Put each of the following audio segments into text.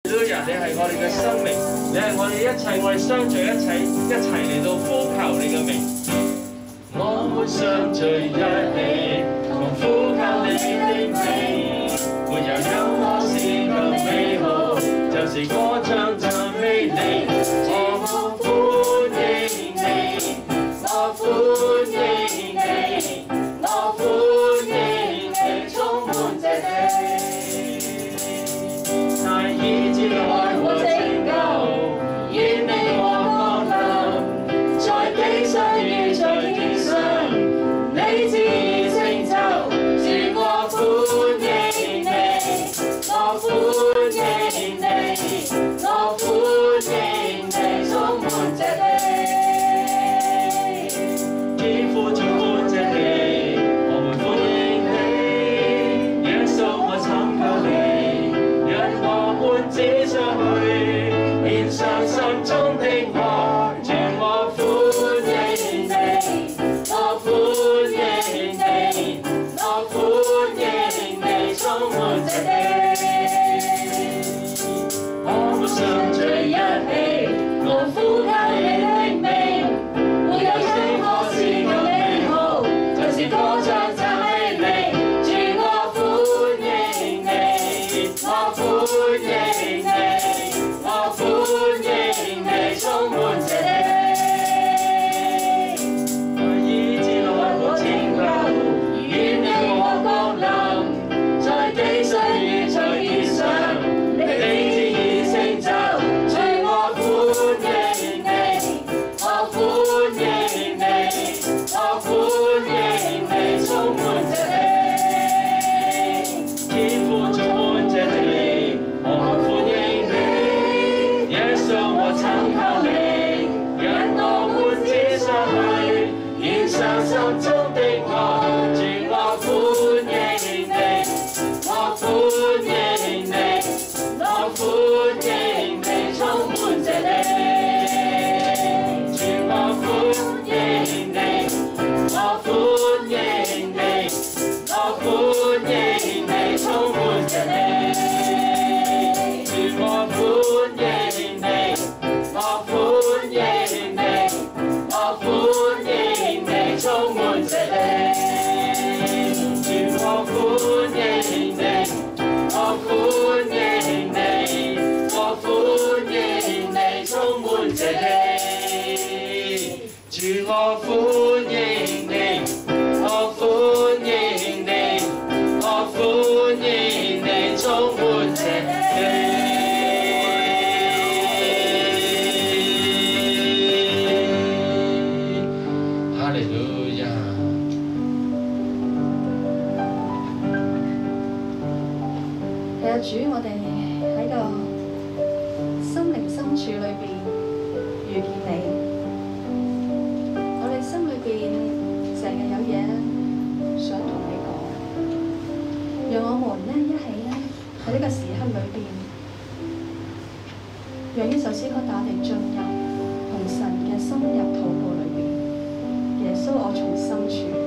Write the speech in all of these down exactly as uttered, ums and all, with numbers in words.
你係我哋嘅生命，你係我哋一切，我哋相聚一齊，一齊嚟到呼求你嘅名。我們相聚一起，同呼求你的名，沒有任何事更美好，就是歌唱讚美你。我歡迎你，我歡迎你，我歡迎你，充滿這地。以至愛和拯救，願你我降臨，在地上如在天上，你旨意成就，主我歡迎你，我歡迎你，我歡迎你，充滿這地，天父充滿這地，我們歡迎你，耶穌我尋求你。指上去，獻上心中的愛，主我歡迎你，我歡迎你，我歡迎你，充滿這地。我們相聚一起，我呼求你的名，沒有任何事更美好，就是歌唱讚美你，主我歡迎你，我歡迎你。充滿這地，以至愛和拯救，願你我降臨，在地上如在天上，你旨意成就，主我歡迎你，我歡迎你，我歡迎你，充滿這地，天父充滿這地，我歡迎你，耶穌我尋求你。心中的愛，主我歡迎你，我歡迎你，我歡迎你，充滿這地，主我歡迎你，我歡迎你，我歡迎你，充滿這地，主我歡迎你，我歡迎你，我歡迎你。充滿這地，主我歡迎你，我歡迎你，我歡迎你，充滿這地，主我歡迎你，我歡迎你，我歡迎你，充滿這地。 主，我哋喺個心靈深處裏邊遇見你，我哋心裏邊成日有嘢想同你講，讓我們咧一起咧喺呢個時刻裏邊，讓呢首詩歌帶我哋進入同神嘅深入禱告裏邊。耶穌，我從深處。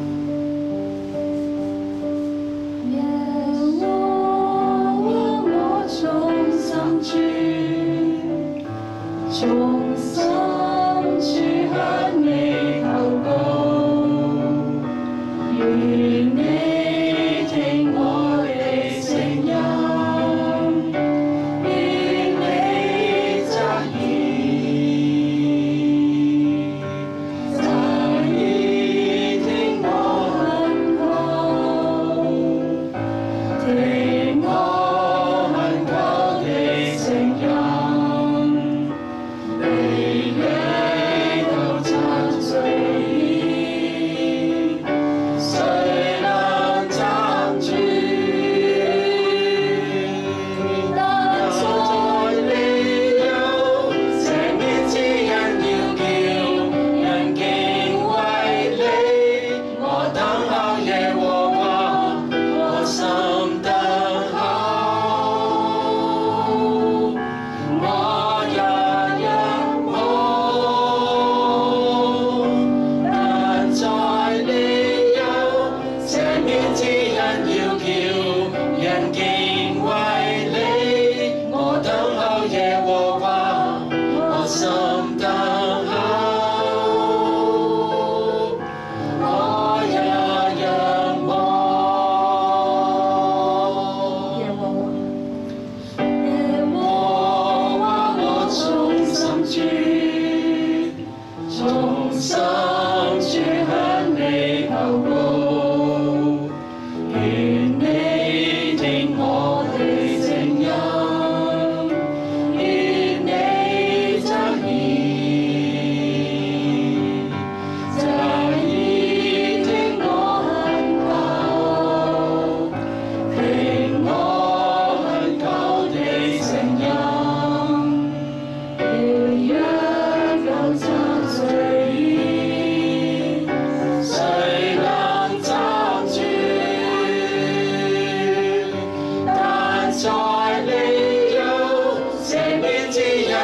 從深處向你求告，願你聽我的聲音，願你側耳，側耳聽我懇求，聽我懇求的聲音。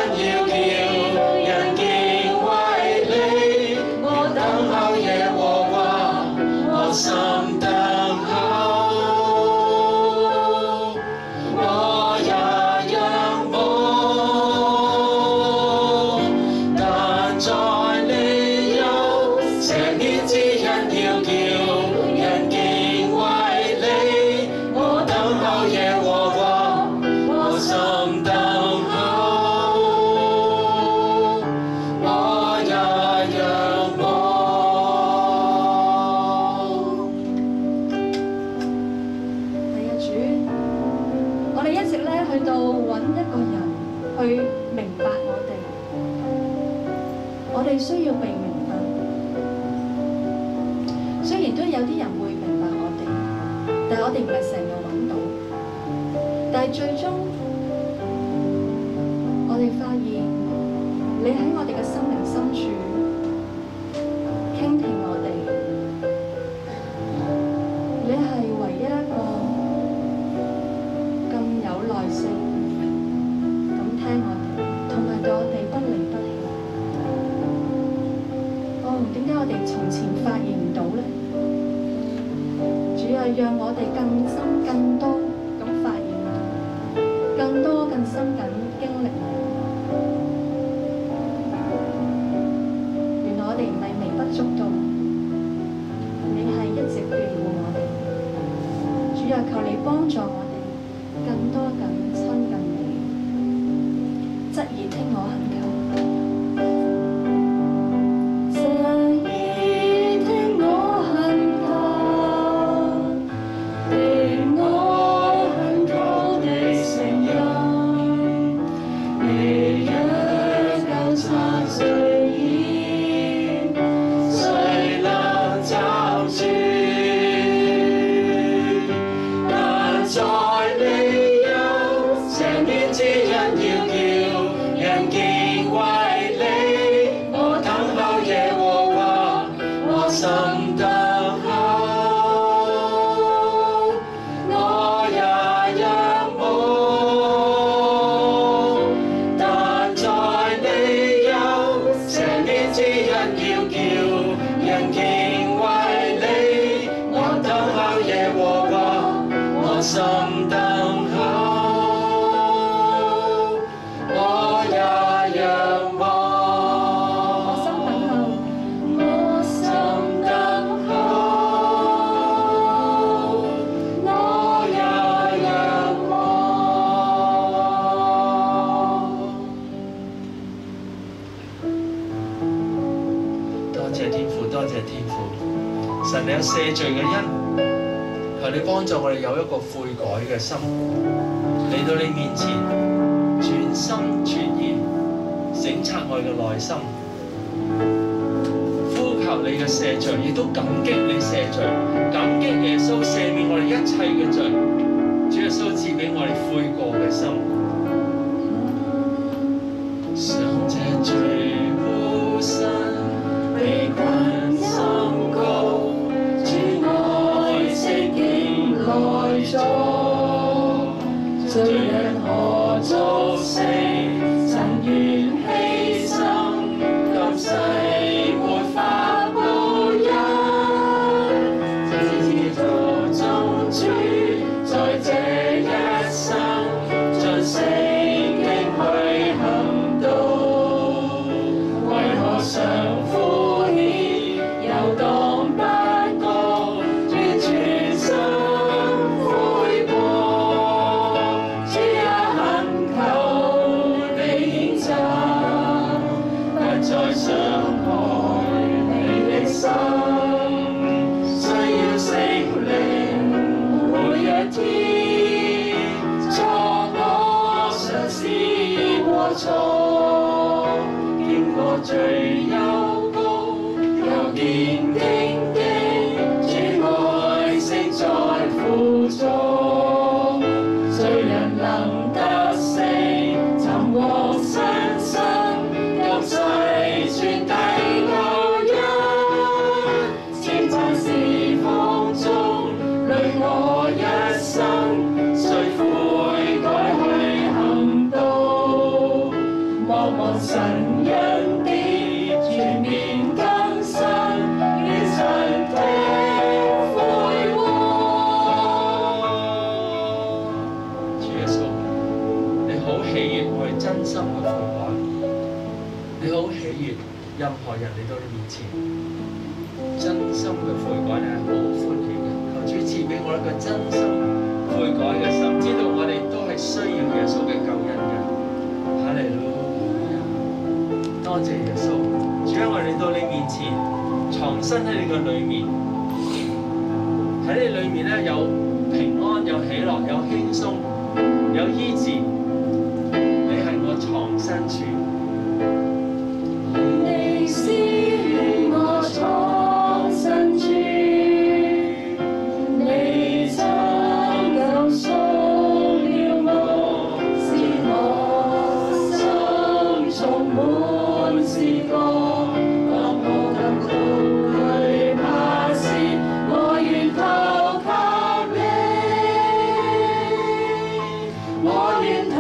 要叫人敬畏你。我等候耶和華，我心等候，我也仰望。但在你有赦免之恩，要叫人敬畏你。我等候耶和華，我心等候，我也仰望。 係啊，主，我哋一直咧去到揾一個人去明白我哋，我哋需要被明白。雖然都有啲人會明白我哋，但係我哋唔係成日揾到。但係最終，我哋發現你喺我哋嘅心靈深處傾聽我哋，你係唯一一個咁有耐性咁聽我哋，同埋對我哋不離不棄。哦，點解我哋從前發現唔到呢？主啊，讓我哋更深、更多咁發現你，更多、更深緊經歷你。原來我哋唔係微不足道，你係一直庇護我哋。主啊，求你幫助我哋更多咁親近你，側耳聽我懇求。 神，你有赦罪嘅恩，求你幫助我哋有一個悔改嘅心，嚟到你面前，全心全意省察我哋嘅內心，呼求你嘅赦罪，亦都感激你赦罪，感激耶穌赦免我哋一切嘅罪，主耶穌賜俾我哋悔過嘅心，上這罪孤身被困深谷。來咗，罪人何作成？曾願犧牲，今世沒法報恩。只圖中主，在這一生，盡聖經去行道。為何常敷衍，遊蕩不覺，專全心。經過最幽谷，又見荊棘，主愛惜在苦中，誰人能得勝？尋獲新生，今世傳遞救恩，千萬時風中，累我一生，誰悔改去行道？ 好喜悅我哋真心嘅悔改，你好喜悅任何人嚟到你面前，真心嘅悔改你係好歡喜嘅。求主賜俾我一個真心悔改嘅心，知道我哋都係需要耶穌嘅救恩嘅。哈利路亞，多謝耶穌，主啊，我哋嚟到你面前，藏身喺你嘅裏面，喺你裏面咧有平安，有喜樂，有輕鬆，有醫治，你係我藏身處。 你是我藏身處，你曾救贖了我，使我心充滿詩歌。當我感到懼怕時，我願投靠你，我願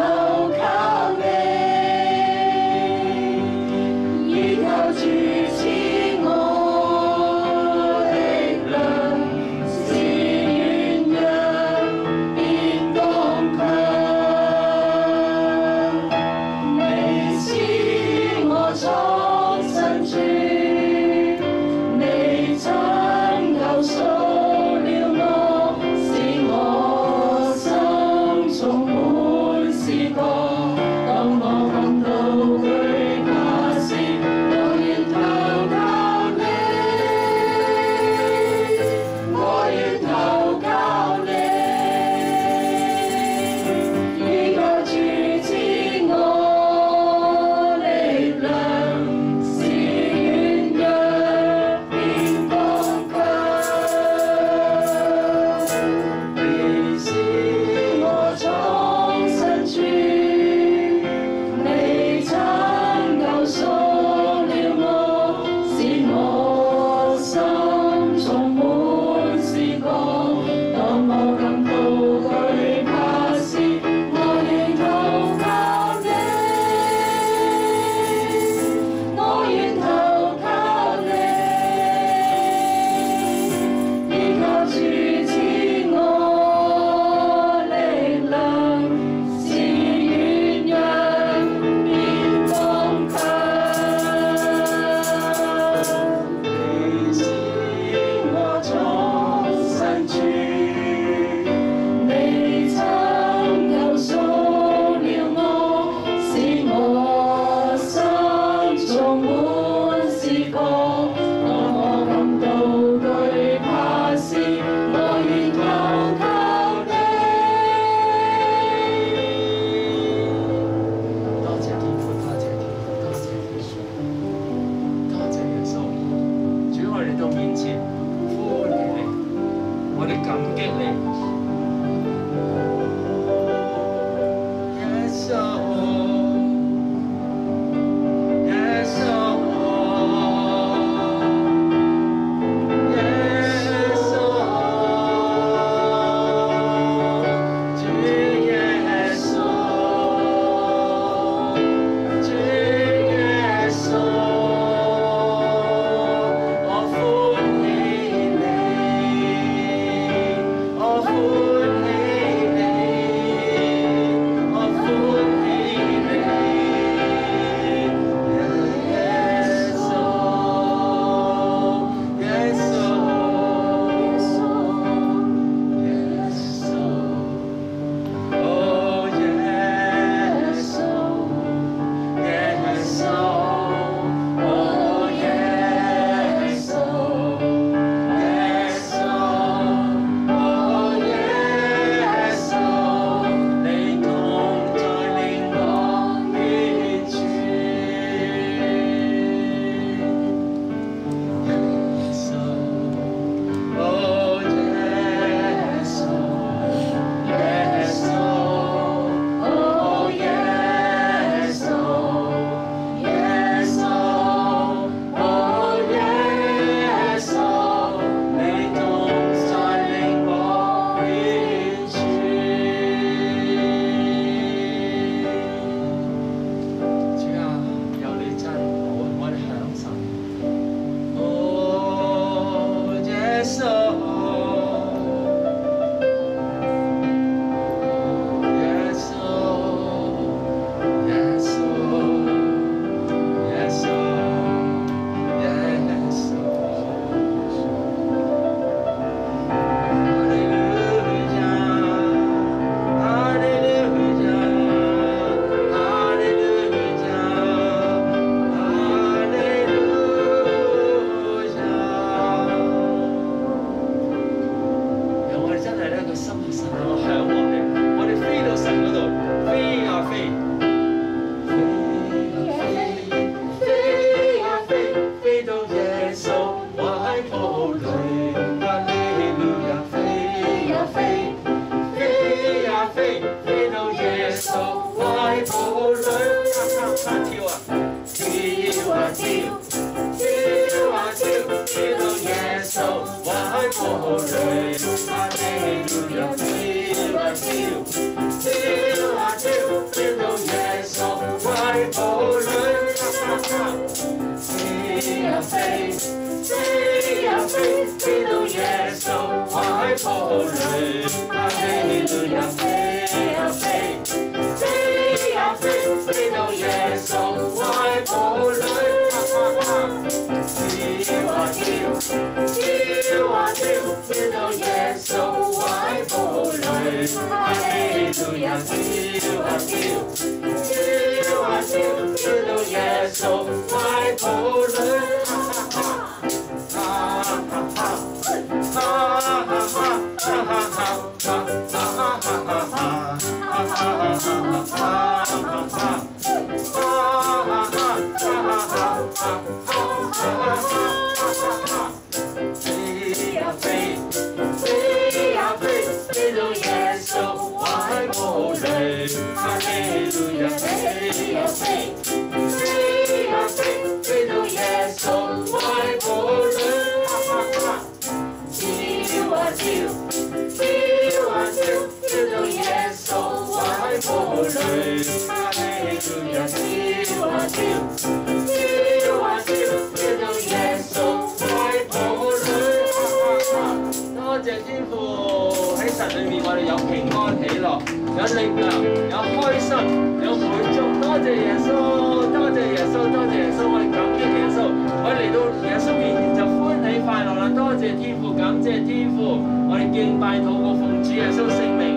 跳啊！跳啊跳，跳啊跳，跳到耶穌懷抱裏。哈利路亞！跳啊跳，跳啊跳，跳到耶穌懷抱裏。飛啊飛，飛啊飛，飛到耶穌懷抱裏。哈利路亞！飛啊飛，飛啊飛，飛到耶穌懷抱裏。跳啊跳，跳啊跳，跳到耶穌懷抱裏。哈利路亞！跳啊跳，跳啊跳，跳到耶穌懷抱裏。哈哈哈，哈哈哈，哈哈哈，哈哈哈，哈哈哈，哈哈哈。飛呀飛，飛呀飛，飛到耶穌懷抱裏。哈利路亞！飛呀飛，飛呀飛，飛到耶穌懷抱裏。跳啊跳，跳啊跳，跳到耶穌懷抱裏。哈利路亞！跳啊跳，跳啊跳，跳到耶穌懷抱裏。多謝天父喺神裏面，我哋有平安喜樂，有力量，有開心，有滿足。多謝耶穌，多謝耶穌，多謝耶穌，我哋感激耶穌。我哋嚟到耶穌面前就歡喜快樂啦！多謝天父，感謝天父，我哋敬拜禱告奉主耶穌聖名。